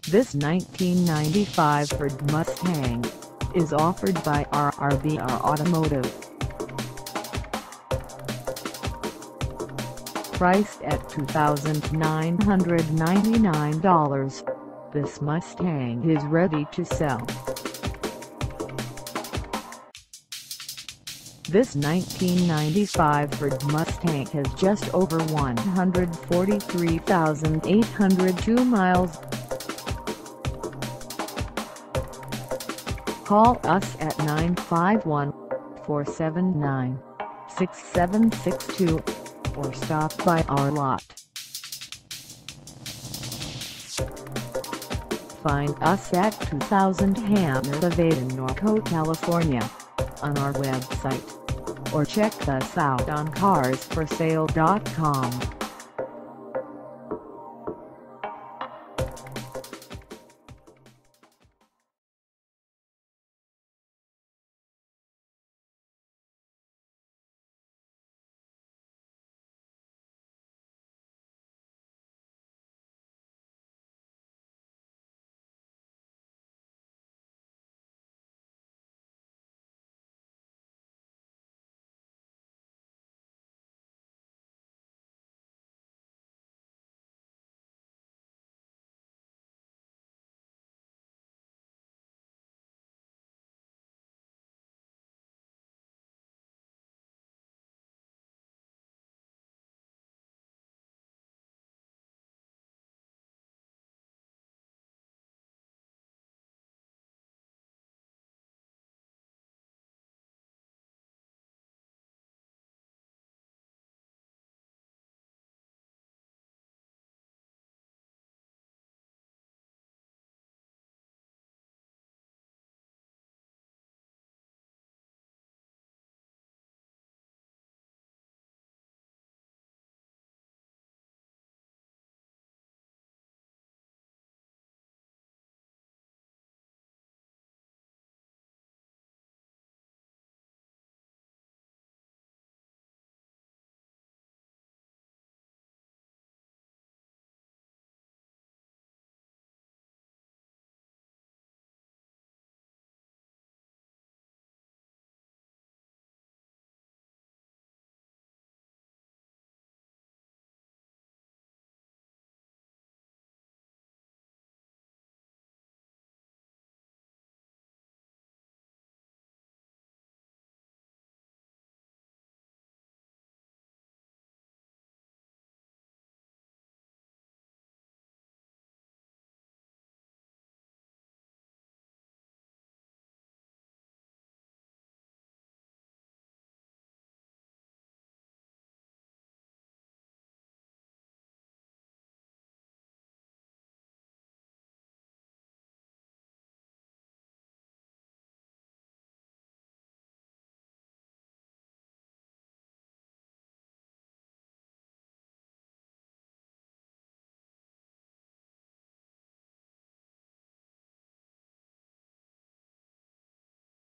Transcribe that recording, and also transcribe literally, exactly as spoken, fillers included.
This nineteen ninety-five Ford Mustang is offered by R R B R Automotive. Priced at two thousand nine hundred ninety-nine dollars, this Mustang is ready to sell. This nineteen ninety-five Ford Mustang has just over one hundred forty-three thousand eight hundred two miles. Call us at nine five one, four seven nine, six seven six two or stop by our lot. Find us at two thousand Hamner Ave in NORCO, California, on our website, or check us out on cars for sale dot com.